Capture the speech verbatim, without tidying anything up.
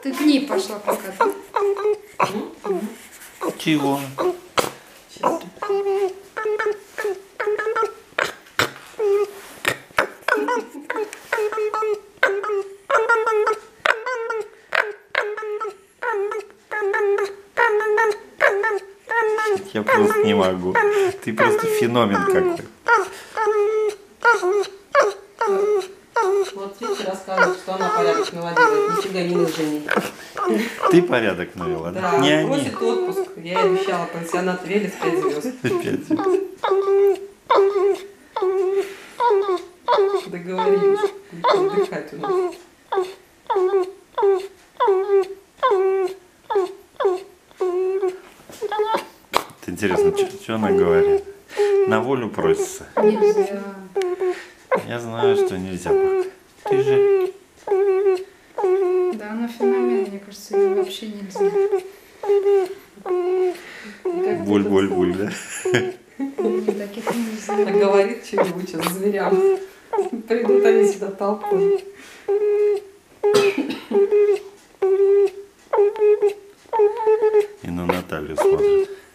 Ты к ней пошла пока. Чего? Я просто не могу. Ты просто феномен какой. Вот видите, рассказывает, что она порядок наводила. Нифига не мы жене. Ты порядок навела, да? Да, Не они. просит отпуск. Я ей обещала пансионат Велес пять звезд. Пять звезд. Договорились. Будет отдыхать у нас. Интересно, что она говорит? На волю просится. Нельзя. Я знаю, что нельзя пока. Ты же... Да, она феномен, мне кажется, ее вообще нельзя. Буль-буль-буль, да? Не таких нельзя. Она говорит что-нибудь сейчас зверям. Придут они сюда толпой. И на Наталью смотрят.